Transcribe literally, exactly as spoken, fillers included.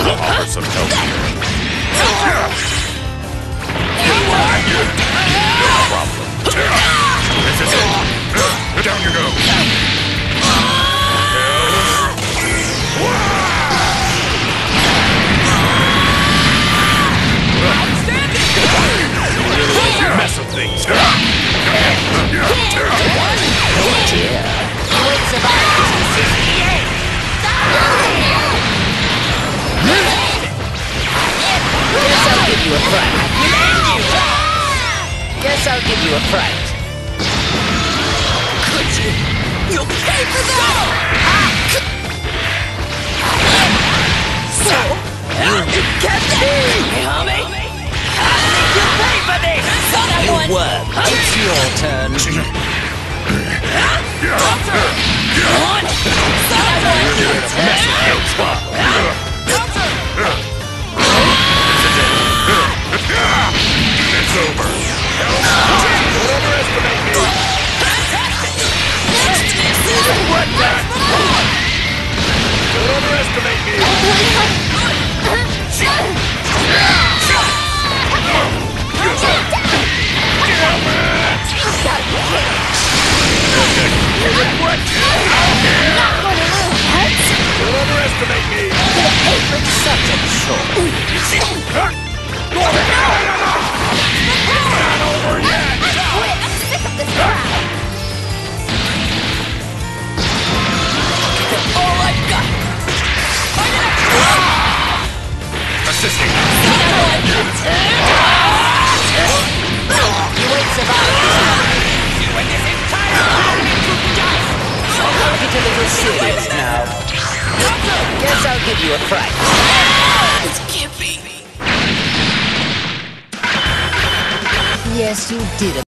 I'll offer some help here. No problem. This is it. Down you go. Outstanding! Mess of things. Oh dear. You won't survive this sixty-eight. Guess I'll give you a fright. Guess I'll give you a fright. Could you? You'll pay for that! So, you catch me! Hey, homie! I think you'll pay for this! You work. It's your turn. One! It's over. Don't overestimate me. What that? Don't overestimate me. What? Not gonna lose. Don't overestimate me. Gonna pay for such a chore. Not over yet. Quit! I'm sick of this crap! All I've got! Assisting. You won't survive this. I'll get a little serious now. Guess I'll give you a fright. This can't be. Yes, you did.